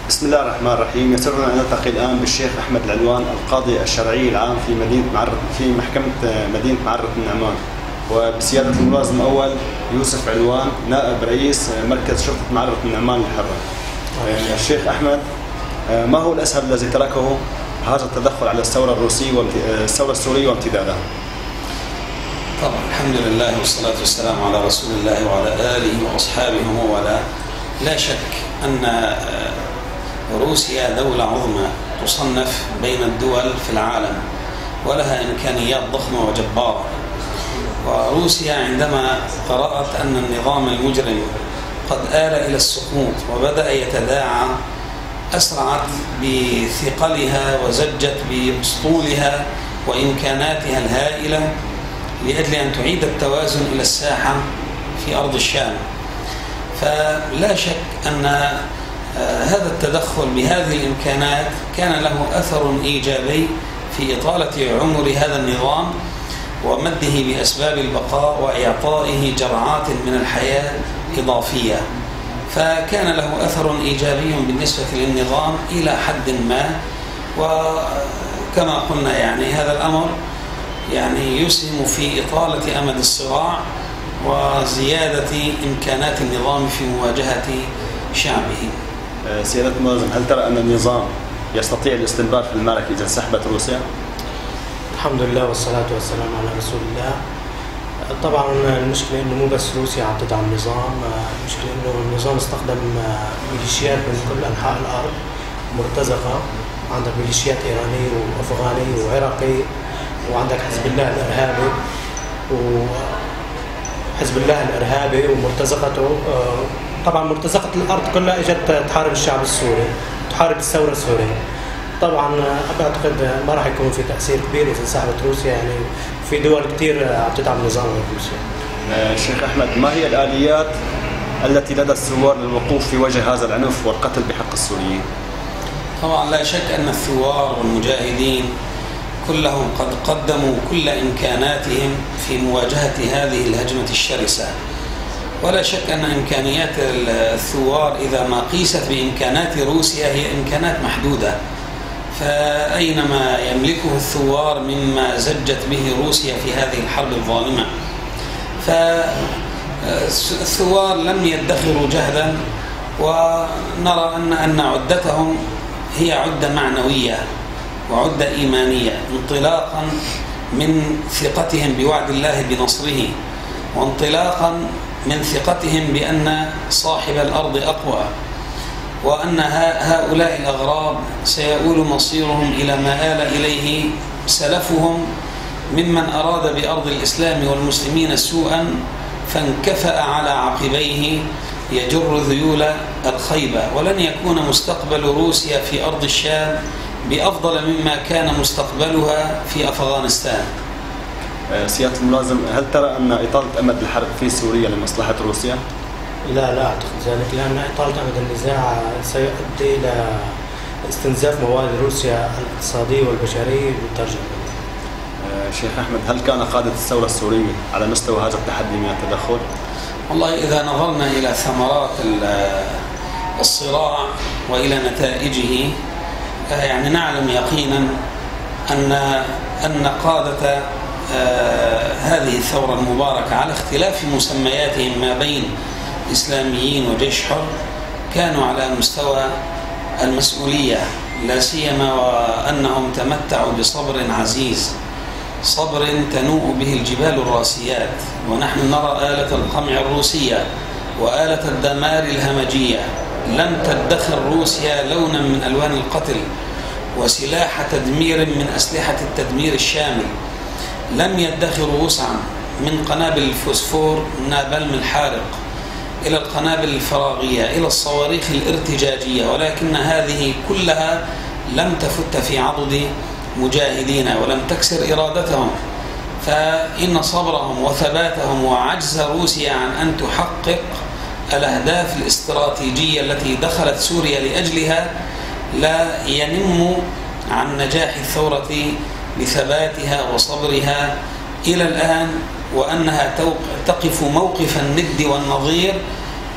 بسم الله الرحمن الرحيم. يسرنا أن نلتقي الآن بالشيخ أحمد العلوان القاضي الشرعي العام في محكمة مدينة معرة النعمان، وبسيادة الملازم الأول يوسف علوان نائب رئيس مركز شرطة معرة النعمان الحرة. الشيخ أحمد، ما هو الأسهل الذي تركه هذا التدخل على الثورة السورية وامتدادها؟ طبعا الحمد لله والصلاة والسلام على رسول الله وعلى آله وأصحابه وموالاه. لا شك أن روسيا دولة عظمى تصنف بين الدول في العالم ولها إمكانيات ضخمة وجبارة، وروسيا عندما رأت أن النظام المجرم قد آل إلى السقوط وبدأ يتداعى أسرعت بثقلها وزجت بأسطولها وإمكاناتها الهائلة لأجل أن تعيد التوازن إلى الساحة في أرض الشام. فلا شك أن هذا التدخل بهذه الإمكانات كان له أثر إيجابي في إطالة عمر هذا النظام ومده بأسباب البقاء وإعطائه جرعات من الحياة إضافية، فكان له أثر إيجابي بالنسبة للنظام إلى حد ما. وكما قلنا هذا الأمر يسهم في إطالة أمد الصراع وزيادة إمكانات النظام في مواجهة شعبه. سيادة الملازم، هل ترى أن النظام يستطيع الاستمرار في المعركة إذا انسحبت روسيا؟ الحمد لله والصلاة والسلام على رسول الله. طبعا المشكلة إنه مو بس روسيا عم تدعم النظام، المشكلة إنه النظام استخدم ميليشيات من كل أنحاء الأرض مرتزقة. عندك ميليشيات إيراني وأفغاني وعراقي، وعندك حزب الله الإرهابي ومرتزقته. طبعا مرتزقة الأرض كلها اجت تحارب الشعب السوري، تحارب الثورة السورية. طبعا بعتقد ما راح يكون في تأثير كبير إذا انسحبت روسيا، في دول كثير عم تدعم نظام روسيا. شيخ أحمد، ما هي الآليات التي لدى الثوار للوقوف في وجه هذا العنف والقتل بحق السوريين؟ طبعا لا شك أن الثوار والمجاهدين كلهم قد قدموا كل إمكاناتهم في مواجهة هذه الهجمة الشرسة، ولا شك أن إمكانيات الثوار إذا ما قيست بإمكانات روسيا هي إمكانات محدودة، فأينما يملكه الثوار مما زجت به روسيا في هذه الحرب الظالمة. فالثوار لم يدخروا جهدا، ونرى أن عدتهم هي عدة معنوية وعدة إيمانية، انطلاقا من ثقتهم بوعد الله بنصره، وانطلاقا من ثقتهم بأن صاحب الأرض أقوى، وأن هؤلاء الأغراب سيؤول مصيرهم إلى ما آل إليه سلفهم ممن أراد بأرض الإسلام والمسلمين سوءا فانكفأ على عقبيه يجر ذيول الخيبة. ولن يكون مستقبل روسيا في أرض الشام بأفضل مما كان مستقبلها في أفغانستان. سيادة الملازم، هل ترى أن إطالة أمد الحرب في سوريا لمصلحة روسيا؟ لا أعتقد ذلك، لأن إطالة أمد النزاع سيؤدي إلى استنزاف موارد روسيا الاقتصادية والبشرية بالترجمة. شيخ أحمد، هل كان قادة الثورة السورية على مستوى هذا التحدي من التدخل؟ والله إذا نظرنا إلى ثمرات الصراع وإلى نتائجه نعلم يقينا أن قادة هذه الثورة المباركة على اختلاف مسمياتهم ما بين إسلاميين وجيش حر كانوا على مستوى المسؤولية، لا سيما وأنهم تمتعوا بصبر عزيز، صبر تنوء به الجبال الراسيات. ونحن نرى آلة القمع الروسية وآلة الدمار الهمجية. لم تدخر روسيا لونا من ألوان القتل وسلاح تدمير من أسلحة التدمير الشامل. لم يدخروا وسعا من قنابل الفوسفور نابلم الحارق إلى القنابل الفراغية إلى الصواريخ الارتجاجية، ولكن هذه كلها لم تفت في عضد مجاهدين ولم تكسر إرادتهم. فإن صبرهم وثباتهم وعجز روسيا عن أن تحقق الأهداف الاستراتيجية التي دخلت سوريا لأجلها لا ينم عن نجاح الثورة بثباتها وصبرها إلى الآن، وأنها تقف موقف الند والنظير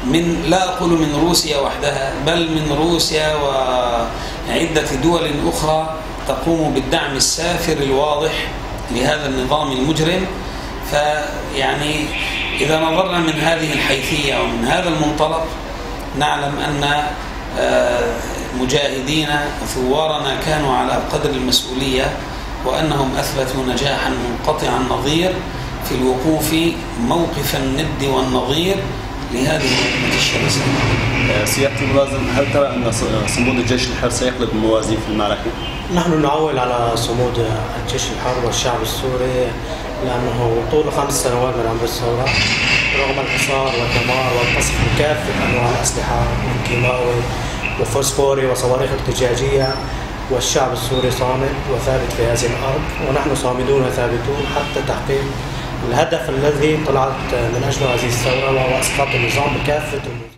لا أقول من روسيا وحدها، بل من روسيا وعدة دول أخرى تقوم بالدعم السافر الواضح لهذا النظام المجرم. فيعني إذا نظرنا من هذه الحيثية ومن هذا المنطلق نعلم أن مجاهدينا ثوارنا كانوا على قدر المسؤولية، وأنهم أثبتوا نجاحا منقطع النظير في الوقوف موقف الند والنظير لهذه الأمة الشرسة. سيادة الملازم، هل ترى أن صمود الجيش الحر سيقلب الموازين في المعركة؟ نحن نعول على صمود الجيش الحر والشعب السوري، لأنه طول 5 سنوات من عمر الثورة رغم الحصار والدمار والقصف بكافة أنواع الأسلحة من كيماوي وفوسفوري وصواريخ ارتجاجية، والشعب السوري صامد وثابت في هذه الأرض، ونحن صامدون وثابتون حتى تحقيق الهدف الذي طلعت من أجله هذه الثورة، وهو إسقاط النظام بكافة